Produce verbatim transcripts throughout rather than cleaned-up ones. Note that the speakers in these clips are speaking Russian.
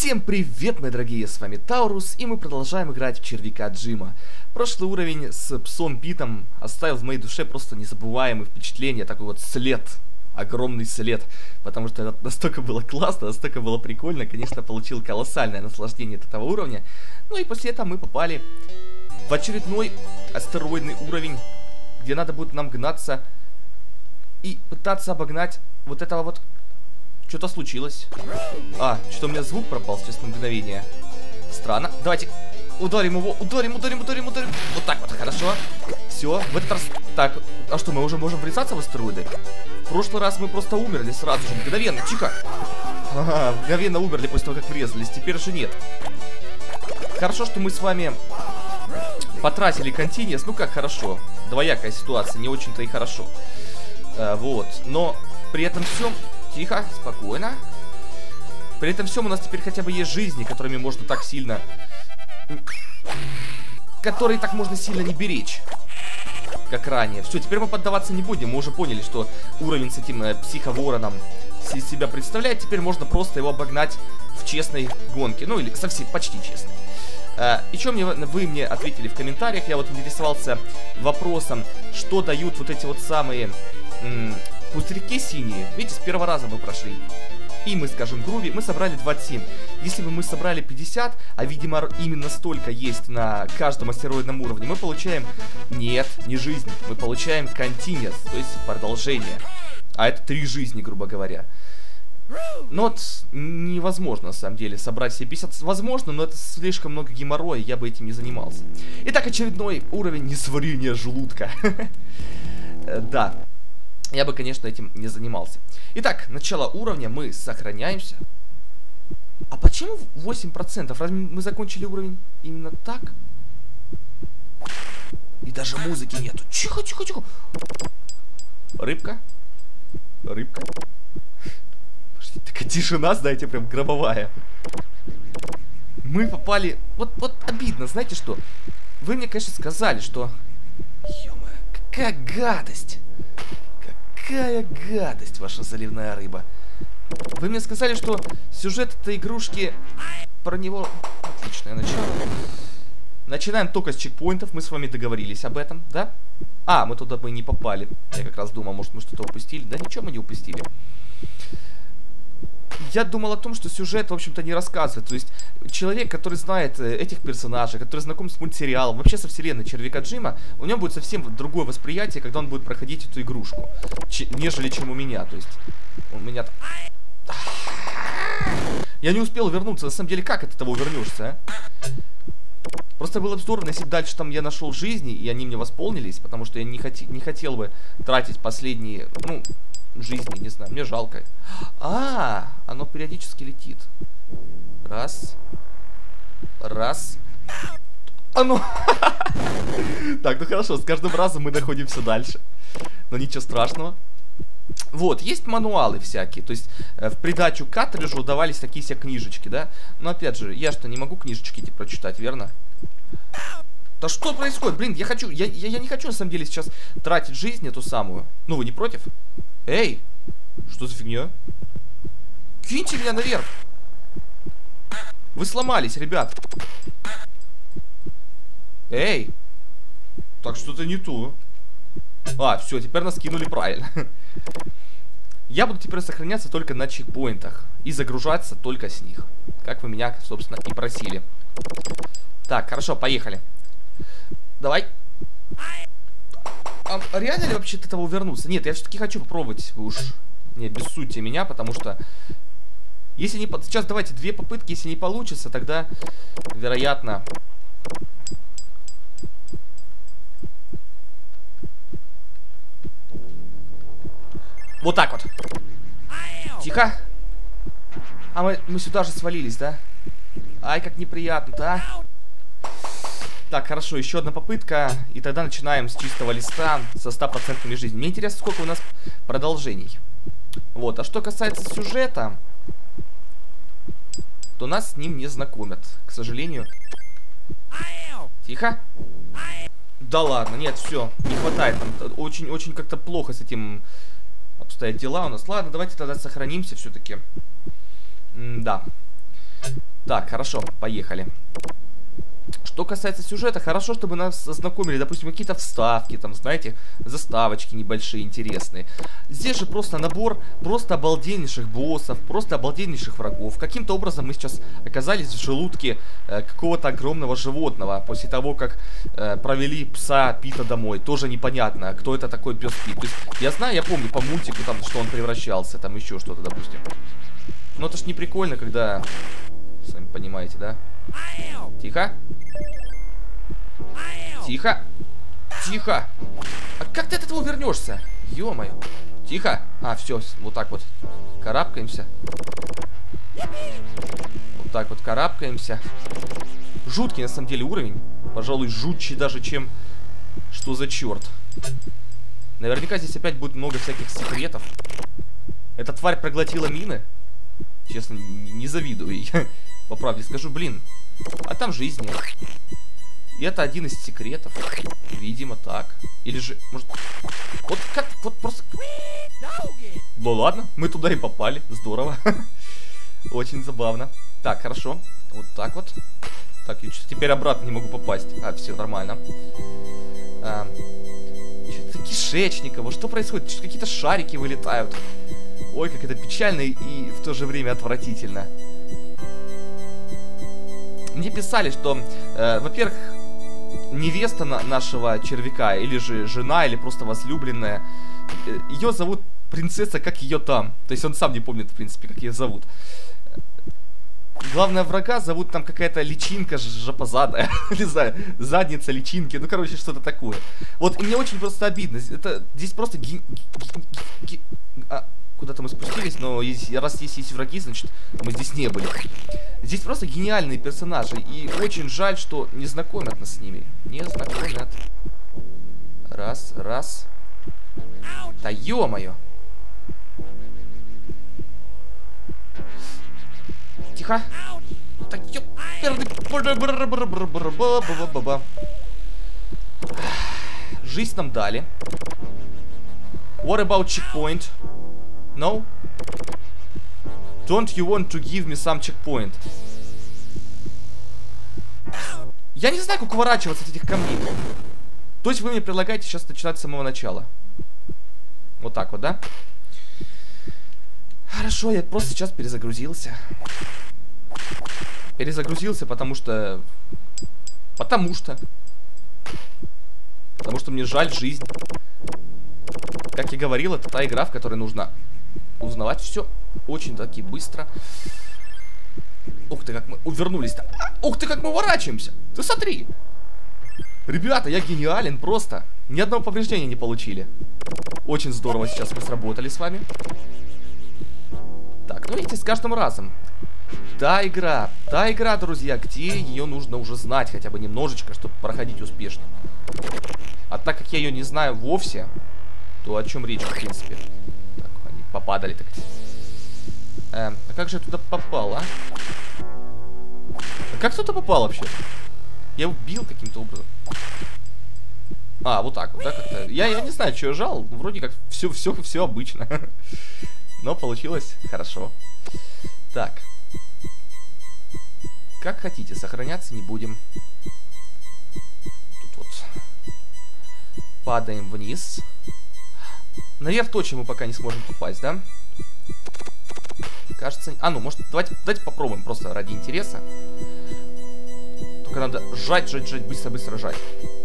Всем привет, мои дорогие, с вами Таурус, и мы продолжаем играть в червяка Джима. Прошлый уровень с псом Питом оставил в моей душе просто незабываемые впечатления, такой вот след, огромный след, потому что это настолько было классно, настолько было прикольно, конечно, получил колоссальное наслаждение от этого уровня. Ну и после этого мы попали в очередной астероидный уровень, где надо будет нам гнаться и пытаться обогнать вот этого вот... Что-то случилось. А, что-то у меня звук пропал сейчас на мгновение. Странно. Давайте ударим его, ударим, ударим, ударим, ударим. Вот так вот, хорошо. Все, в этот раз... Так, а что, мы уже можем врезаться в астероиды? В прошлый раз мы просто умерли сразу же, мгновенно, тихо. Ага, мгновенно умерли после того, как врезались, теперь же нет. Хорошо, что мы с вами потратили континуус. Ну как хорошо, двоякая ситуация, не очень-то и хорошо. а, Вот, но при этом всем... Тихо, спокойно. При этом всем у нас теперь хотя бы есть жизни, которыми можно так сильно... Которые так можно сильно не беречь, как ранее. Все, теперь мы поддаваться не будем. Мы уже поняли, что уровень с этим э, психовороном из себя представляет. Теперь можно просто его обогнать в честной гонке. Ну, или совсем почти честной. Uh, и что мне, вы мне ответили в комментариях? Я вот интересовался вопросом, что дают вот эти вот самые пузырьки синие. Видите, с первого раза мы прошли. И мы, скажем, груви, мы собрали двадцать семь. Если бы мы собрали пятьдесят, а видимо именно столько есть на каждом астероидном уровне, мы получаем... Нет, не жизнь. Мы получаем континуус, то есть продолжение. А это три жизни, грубо говоря. Но вот невозможно, на самом деле, собрать все пятьдесят. Возможно, но это слишком много геморроя, я бы этим не занимался. Итак, очередной уровень несварения желудка. Да, я бы, конечно, этим не занимался. Итак, начало уровня, мы сохраняемся. А почему восемь процентов? Разве мы закончили уровень именно так? И даже музыки нету. Тихо, тихо, тихо. Рыбка. Рыбка. Такая тишина, знаете, прям гробовая. Мы попали... Вот, вот обидно, знаете что? Вы мне, конечно, сказали, что... Ё-моё, какая гадость! Какая гадость, ваша заливная рыба. Вы мне сказали, что сюжет этой игрушки... Про него... Отличное начало. Начинаем только с чекпоинтов, мы с вами договорились об этом, да? А, мы туда бы не попали. Я как раз думал, может, мы что-то упустили. Да ничего мы не упустили. Я думал о том, что сюжет, в общем-то, не рассказывает. То есть, человек, который знает этих персонажей, который знаком с мультсериалом, вообще со вселенной червяка Джима, у него будет совсем другое восприятие, когда он будет проходить эту игрушку, нежели чем у меня. То есть, у меня... Я не успел вернуться. На самом деле, как от этого вернешься, а? Просто было бы здорово, если бы дальше там я нашел жизни, и они мне восполнились, потому что я не, хоти... не хотел бы тратить последние... Ну... жизни, не знаю, мне жалко. А, оно периодически летит. Раз. Раз. Оно. Так, ну хорошо, с каждым разом мы находимся дальше. Но ничего страшного. Вот, есть мануалы всякие. То есть, э, в придачу к картриджу давались такие себе книжечки, да? Но опять же, я что, не могу книжечки эти прочитать, верно? Да что происходит? Блин, я хочу, я, я, я не хочу на самом деле сейчас тратить жизнь эту самую. Ну, вы не против? Эй, что за фигня? Киньте меня наверх. Вы сломались, ребят. Эй. Так, что-то не то. А, все, теперь нас кинули правильно. Я буду теперь сохраняться только на чекпоинтах и загружаться только с них, как вы меня, собственно, и просили. Так, хорошо, поехали. Давай. А реально ли вообще от этого увернуться? Нет, я все-таки хочу попробовать. Вы уж не обессудьте меня, потому что... Если не... Сейчас давайте две попытки. Если не получится, тогда, вероятно... Вот так вот. Тихо. А мы, мы сюда же свалились, да? Ай, как неприятно-то, а? Так, хорошо, еще одна попытка. И тогда начинаем с чистого листа со ста процентами жизни. Мне интересно, сколько у нас продолжений. Вот, а что касается сюжета, то нас с ним не знакомят, к сожалению. Тихо. Да ладно, нет, все, не хватает. Очень-очень как-то плохо с этим обстоят дела у нас. Ладно, давайте тогда сохранимся все-таки. Да. Так, хорошо, поехали. Что касается сюжета, хорошо, чтобы нас ознакомили, допустим, какие-то вставки, там, знаете, заставочки небольшие, интересные. Здесь же просто набор просто обалденнейших боссов, просто обалденнейших врагов. Каким-то образом мы сейчас оказались в желудке э, какого-то огромного животного, после того, как э, провели пса Пита домой. Тоже непонятно, кто это такой пес Пит. То есть, я знаю, я помню по мультику, там, что он превращался, там еще что-то, допустим. Но это ж не прикольно, когда... Сами понимаете, да? Тихо. Тихо. Тихо. А как ты от этого вернешься? Ё-моё. Тихо. А, все, вот так вот. Карабкаемся. Вот так вот карабкаемся. Жуткий, на самом деле, уровень. Пожалуй, жутче даже, чем... Что за черт? Наверняка здесь опять будет много всяких секретов. Эта тварь проглотила мины? Честно, не завидую ей. По правде скажу, блин. А там жизнь нет. И это один из секретов. Видимо, так. Или же, может... Вот как, вот просто... Ну ладно, мы туда и попали. Здорово. Очень забавно. Так, хорошо. Вот так вот. Так, я теперь обратно не могу попасть. А, все нормально. А, что-то кишечниково. Что происходит? Какие-то шарики вылетают. Ой, как это печально и в то же время отвратительно. Мне писали, что, э, во-первых, невеста на нашего червяка, или же жена, или просто возлюбленная, э, ее зовут принцесса, как ее там. То есть он сам не помнит, в принципе, как ее зовут. Главное врага зовут там какая-то личинка жопозадая. Не знаю, задница личинки. Ну, короче, что-то такое. Вот, и мне очень просто обидно. Это здесь просто... Ги... Ги... Ги... А... Куда-то мы спустились, но если, раз здесь есть враги, значит, мы здесь не были. Здесь просто гениальные персонажи. И очень жаль, что не знакомят нас с ними. Не знакомят. Раз, раз. Да ё-моё. Тихо. Так ё... Жизнь нам дали. What about checkpoint? No? Don't you want to give me some checkpoint? Я не знаю, как уворачиваться от этих камней. То есть вы мне предлагаете сейчас начинать с самого начала. Вот так вот, да? Хорошо, я просто сейчас перезагрузился. Перезагрузился, потому что... Потому что... Потому что мне жаль жизнь. Как я говорил, это та игра, в которой нужно... узнавать все очень-таки быстро. Ух ты, как мы увернулись-то. А, ух ты, как мы уворачиваемся. Ты смотри. Ребята, я гениален просто. Ни одного повреждения не получили. Очень здорово сейчас мы сработали с вами. Так, ну видите, с каждым разом. Та игра, та игра, друзья, где ее нужно уже знать хотя бы немножечко, чтобы проходить успешно. А так как я ее не знаю вовсе, то о чем речь, в принципе. Попадали так. Э, а как же я туда попал, а? А как туда попал вообще? Я убил каким-то образом. А, вот так вот, да, как-то. Я, я не знаю, что я жал. Вроде как все, все, все обычно. Но получилось хорошо. Так. Как хотите, сохраняться не будем. Тут вот. Падаем вниз. Наверх точно мы пока не сможем попасть, да? Кажется... А, ну, может, давайте, давайте попробуем просто ради интереса. Только надо жать, жать, жать, быстро-быстро жать.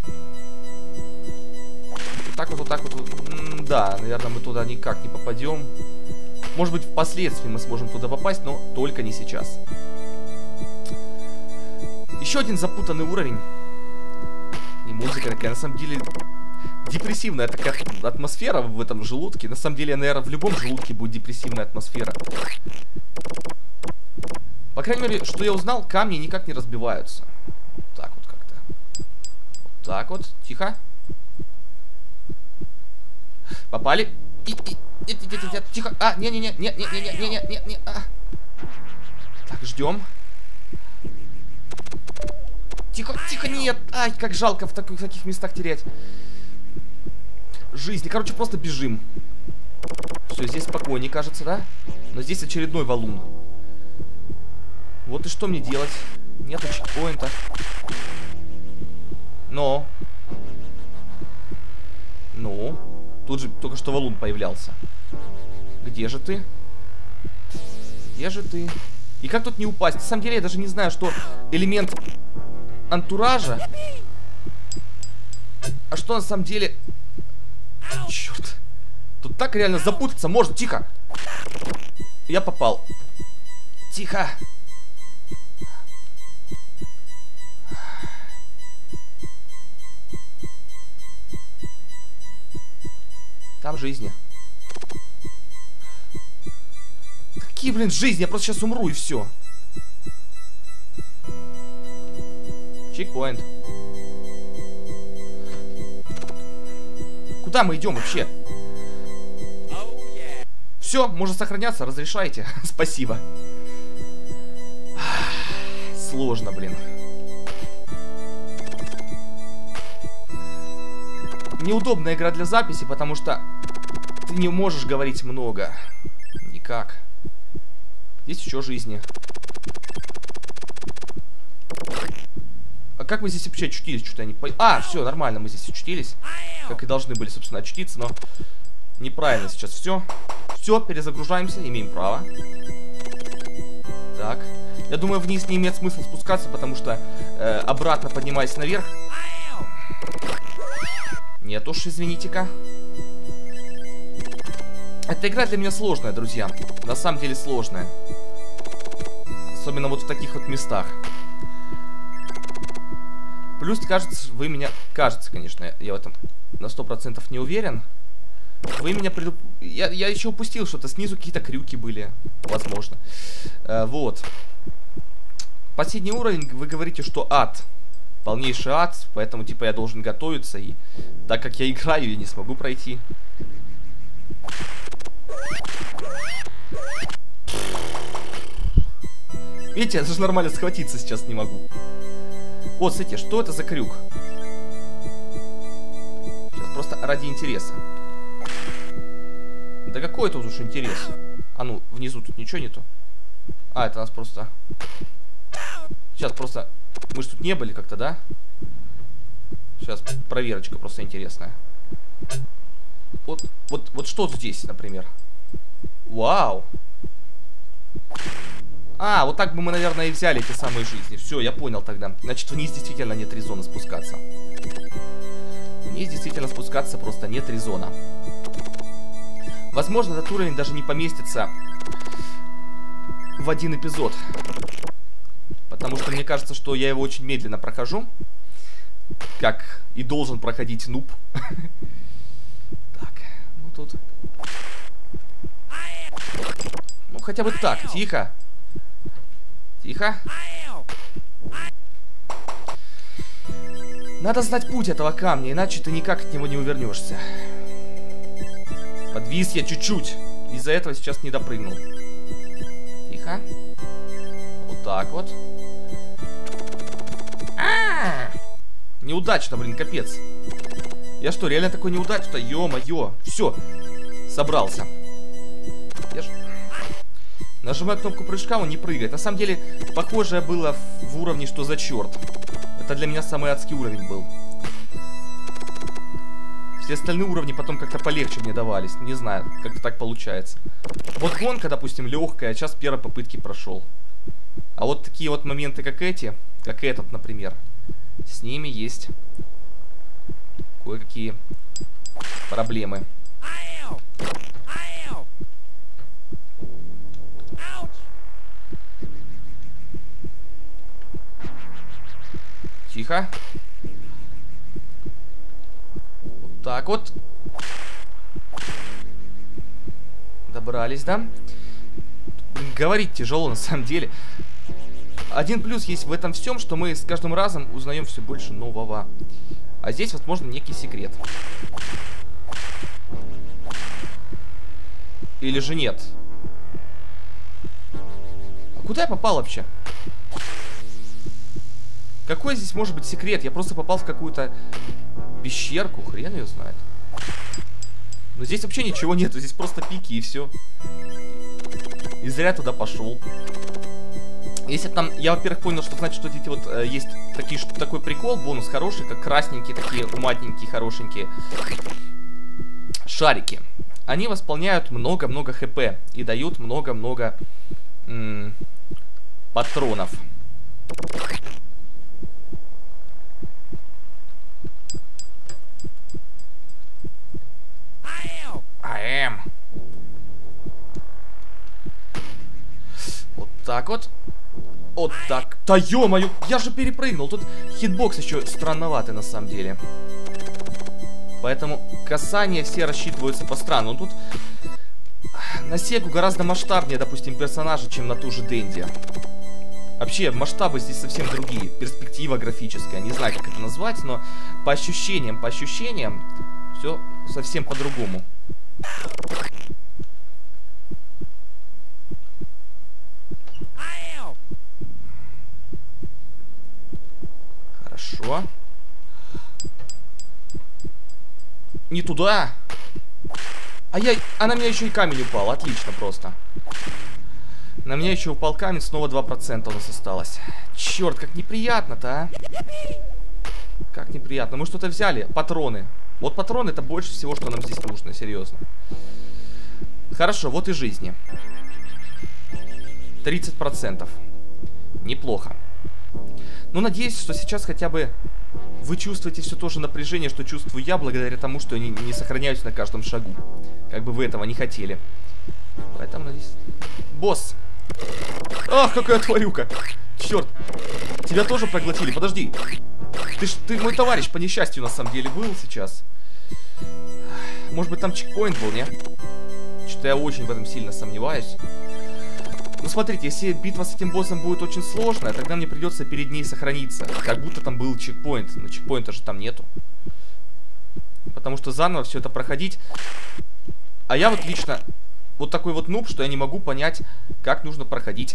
Вот так вот, вот так вот. М да, наверное, мы туда никак не попадем. Может быть, впоследствии мы сможем туда попасть, но только не сейчас. Еще один запутанный уровень. И музыка такая, на самом деле... Депрессивная такая атмосфера в этом желудке. На самом деле, наверное, в любом желудке будет депрессивная атмосфера. По крайней мере, что я узнал, камни никак не разбиваются. Вот так вот как-то. Вот так вот. Тихо. Попали. И, и, и, и, и, и, тихо. А, не-не-не, не-не-не-не-не-не-не. А. Так, ждем. Тихо, тихо, нет. Ай, как жалко в, таких, в таких местах терять жизни. Короче, просто бежим. Все, здесь спокойнее, кажется, да? Но здесь очередной валун. Вот и что мне делать? Нету чекпоинта. Но. Ну. Тут же только что валун появлялся. Где же ты? Где же ты? И как тут не упасть? На самом деле я даже не знаю, что элемент антуража. А что на самом деле... Черт. Тут так реально запутаться можно. Тихо. Я попал. Тихо. Там жизни. Какие, блин, жизни? Я просто сейчас умру и все. Чекпоинт. Куда мы идем вообще? Все, можно сохраняться, разрешайте. Спасибо. Сложно, блин. Неудобная игра для записи, потому что ты не можешь говорить много. Никак. Здесь еще жизни. А как мы здесь вообще очутились? Что-то я не понял. А, все, нормально, мы здесь очутились. Как и должны были, собственно, очутиться, но неправильно сейчас все. Все, перезагружаемся, имеем право. Так. Я думаю, вниз не имеет смысла спускаться, потому что э, обратно поднимаясь наверх. Нет уж, извините-ка. Эта игра для меня сложная, друзья. На самом деле сложная. Особенно вот в таких вот местах. Плюс, кажется, вы меня... Кажется, конечно, я в этом на сто процентов не уверен. Вы меня предуп... Я, я еще упустил что-то. Снизу какие-то крюки были. Возможно. Э, вот. Последний уровень, вы говорите, что ад. Полнейший ад. Поэтому, типа, я должен готовиться. И так как я играю, я не смогу пройти. Видите, я даже нормально схватиться сейчас не могу. Вот, смотрите, что это за крюк? Сейчас просто ради интереса. Да какой тут уж интерес? А ну, внизу тут ничего нету. А, это нас просто... Сейчас просто... Мы же тут не были как-то, да? Сейчас проверочка просто интересная. Вот, вот, вот что здесь, например? Вау! А, вот так бы мы, наверное, и взяли эти самые жизни. Все, я понял тогда. Значит, вниз действительно нет резона спускаться. Вниз действительно спускаться просто нет резона. Возможно, этот уровень даже не поместится в один эпизод. Потому что мне кажется, что я его очень медленно прохожу. Как и должен проходить нуб. Так, ну тут... Ну хотя бы так, тихо. Тихо. Надо знать путь этого камня, иначе ты никак от него не увернешься. Подвис я чуть-чуть. Из-за этого сейчас не допрыгнул. Тихо. Вот так вот. А-а-а! Неудачно, блин, капец. Я что, реально такой неудачно? Ё-моё. Все. Собрался. Я ж... Нажимаю кнопку прыжка, он не прыгает. На самом деле, похожее было в уровне «Что за черт?». Это для меня самый адский уровень был. Все остальные уровни потом как-то полегче мне давались. Не знаю, как-то так получается. Вот гонка, допустим, легкая, а сейчас первой попытки прошел. А вот такие вот моменты, как эти, как этот, например, с ними есть кое-какие проблемы. Тихо. Вот так вот. Добрались, да? Говорить тяжело на самом деле. Один плюс есть в этом всем, что мы с каждым разом узнаем все больше нового. А здесь, возможно, некий секрет. Или же нет? А куда я попал вообще? Какой здесь может быть секрет? Я просто попал в какую-то пещерку, хрен ее знает. Но здесь вообще ничего нету, здесь просто пики и все. И зря туда пошел. Если там, я, во-первых, понял, что значит, что эти вот э, есть такие, что, такой прикол, бонус хороший, как красненькие, такие уматненькие, хорошенькие шарики. Они восполняют много-много хп и дают много-много патронов. АМ. Вот так вот. Вот так. Да ё-моё, я же перепрыгнул. Тут хитбокс еще странноватый на самом деле. Поэтому касания все рассчитываются по-странному. Тут на Сегу гораздо масштабнее, допустим, персонажи, чем на ту же Дэнди. Вообще, масштабы здесь совсем другие. Перспектива графическая. Не знаю, как это назвать, но по ощущениям, по ощущениям, все совсем по-другому. Хорошо. Не туда. А я... А на меня еще и камень упал. Отлично просто. На меня еще упал камень. Снова два процента у нас осталось. Черт, как неприятно-то, а. Как неприятно. Мы что-то взяли. Патроны. Вот патроны — это больше всего, что нам здесь нужно. Серьезно. Хорошо, вот и жизни. тридцать процентов. Неплохо. Ну, надеюсь, что сейчас хотя бы вы чувствуете все то же напряжение, что чувствую я, благодаря тому, что они не сохраняются на каждом шагу. Как бы вы этого не хотели. Поэтому, надеюсь... Босс! Ах, какая тварюка! Черт! Тебя тоже проглотили, подожди! Ты ж, ты мой товарищ по несчастью, на самом деле, был сейчас. Может быть, там чекпоинт был, не? Что-то я очень в этом сильно сомневаюсь. Ну, смотрите, если битва с этим боссом будет очень сложная, тогда мне придется перед ней сохраниться. Как будто там был чекпоинт. Но чекпоинта же там нету. Потому что заново все это проходить... А я вот лично вот такой вот нуб, что я не могу понять, как нужно проходить.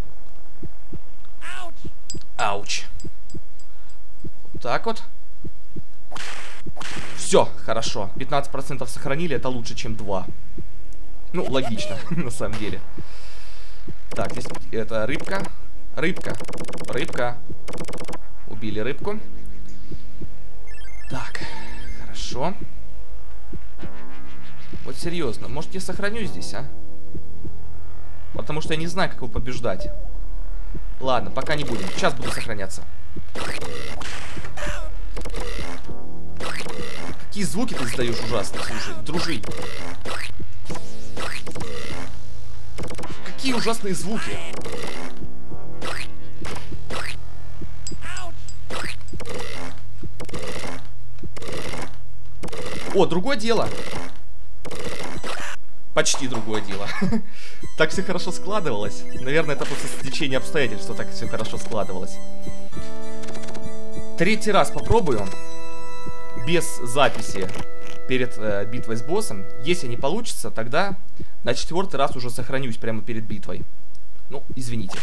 Ауч. Вот так вот. Все, хорошо. пятнадцать процентов сохранили, это лучше, чем два. Ну, логично, на самом деле. Так, здесь это рыбка. Рыбка. Рыбка. Убили рыбку. Так, хорошо. Вот серьезно, может я сохраню здесь, а? Потому что я не знаю, как его побеждать. Ладно, пока не будем. Сейчас буду сохраняться. Какие звуки ты издаешь ужасные, слушай, дружи. Какие ужасные звуки. О, другое дело. Почти другое дело. Так все хорошо складывалось. Наверное, это просто стечение обстоятельств, что так все хорошо складывалось. Третий раз попробую. Без записи. Перед э, битвой с боссом. Если не получится, тогда на четвертый раз уже сохранюсь прямо перед битвой. Ну, извините.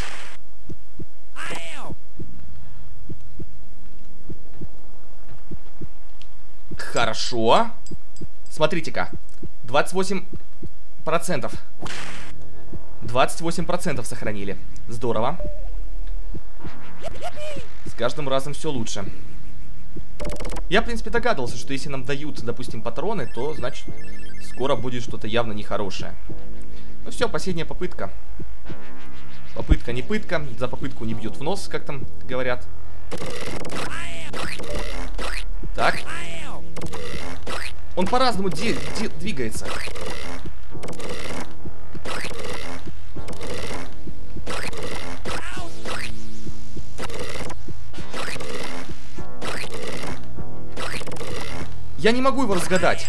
Хорошо. Смотрите-ка. двадцать восемь процентов. двадцать восемь процентов сохранили. Здорово. С каждым разом все лучше. Я, в принципе, догадывался, что если нам дают, допустим, патроны, то, значит, скоро будет что-то явно нехорошее. Ну все, последняя попытка. Попытка не пытка. За попытку не бьют в нос, как там говорят. Так. Он по-разному двигается. Я не могу его разгадать.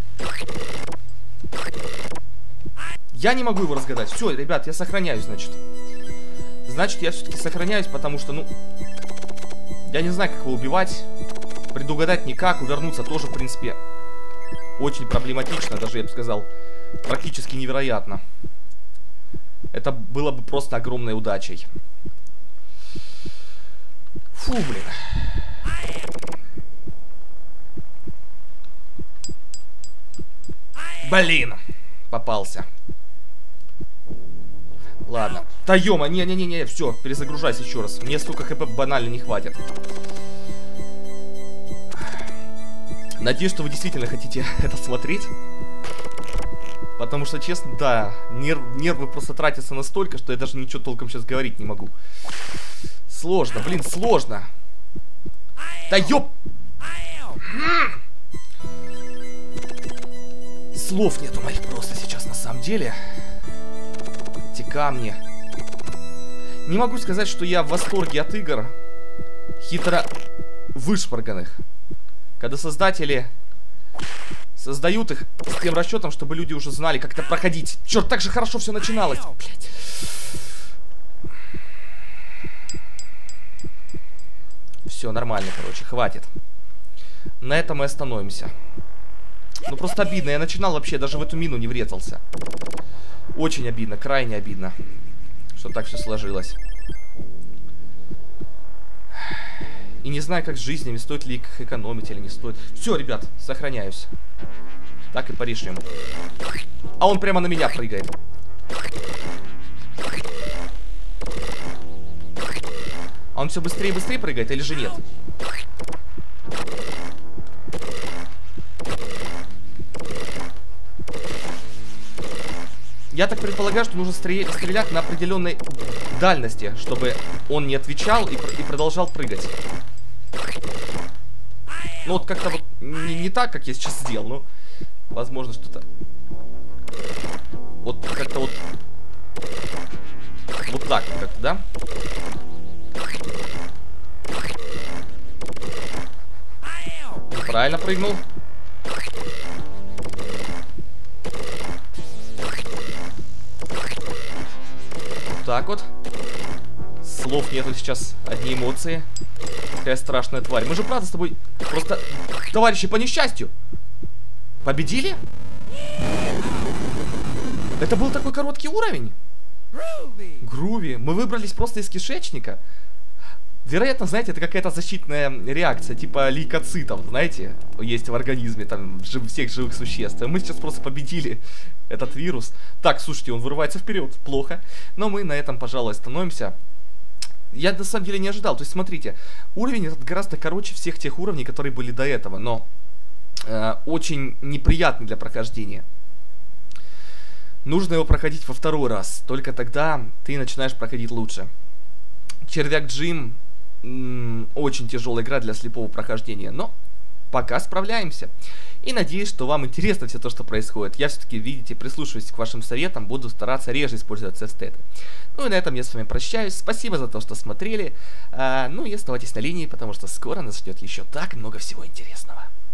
Я не могу его разгадать. Все, ребят, я сохраняюсь, значит. Значит, я все-таки сохраняюсь, потому что, ну... Я не знаю, как его убивать. Предугадать никак. Увернуться тоже, в принципе, очень проблематично. Даже, я бы сказал, практически невероятно. Это было бы просто огромной удачей. Фу, блин. Блин, попался. Ладно. Да ёма, не-не-не-не, все, перезагружайся еще раз. Мне столько хп банально не хватит. Надеюсь, что вы действительно хотите это смотреть. Потому что, честно, да, нерв, нервы просто тратятся настолько, что я даже ничего толком сейчас говорить не могу. Сложно, блин, сложно. Да ёп! Слов нету моих просто сейчас на самом деле. Эти камни. Не могу сказать, что я в восторге от игр хитро вышпарганных. Когда создатели создают их с тем расчетом, чтобы люди уже знали, как это проходить. Черт, так же хорошо все начиналось. Блять. Все, нормально, короче, хватит. На этом мы остановимся. Ну просто обидно, я начинал вообще, даже в эту мину не врезался. Очень обидно, крайне обидно, что так все сложилось. И не знаю, как с жизнями, стоит ли их экономить или не стоит. Все, ребят, сохраняюсь. Так и порешим. А он прямо на меня прыгает. А он все быстрее и быстрее прыгает или же нет? Я так предполагаю, что нужно стрелять на определенной дальности, чтобы он не отвечал и, и продолжал прыгать. Ну вот как-то вот не, не так, как я сейчас сделал, но возможно что-то... Вот как-то вот... Вот так как-то, да? Неправильно прыгнул. Вот так вот. Слов нету сейчас, одни эмоции. Какая страшная тварь. Мы же правда с тобой просто товарищи по несчастью. Победили? Это был такой короткий уровень. Груви. Мы выбрались просто из кишечника. Вероятно, знаете, это какая-то защитная реакция, типа лейкоцитов, знаете, есть в организме там жив, всех живых существ. Мы сейчас просто победили этот вирус. Так, слушайте, он вырывается вперед, плохо. Но мы на этом, пожалуй, остановимся. Я на самом деле не ожидал. То есть, смотрите, уровень этот гораздо короче всех тех уровней, которые были до этого, но э, очень неприятный для прохождения. Нужно его проходить во второй раз. Только тогда ты начинаешь проходить лучше. Червяк Джим м- очень тяжелая игра для слепого прохождения, но пока справляемся. И надеюсь, что вам интересно все то, что происходит. Я все-таки, видите, прислушиваюсь к вашим советам, буду стараться реже использовать сет-стеты. Ну и на этом я с вами прощаюсь. Спасибо за то, что смотрели. А, ну и оставайтесь на линии, потому что скоро нас ждет еще так много всего интересного.